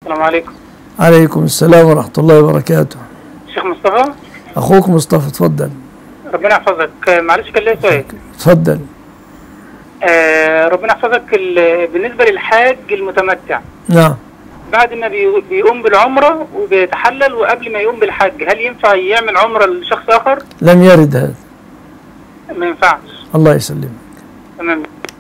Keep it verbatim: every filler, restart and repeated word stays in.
السلام عليكم. عليكم السلام ورحمة الله وبركاته. شيخ مصطفى. أخوك مصطفى، اتفضل. ربنا يحفظك. معلش كان ليا سؤال. اتفضل. آه ربنا يحفظك. بالنسبة للحاج المتمتع، نعم، بعد ما بي- بيقوم بالعمرة وبيتحلل وقبل ما يقوم بالحج، هل ينفع يعمل عمرة لشخص آخر؟ لم يرد هذا. ما ينفعش. الله يسلمك. تمام.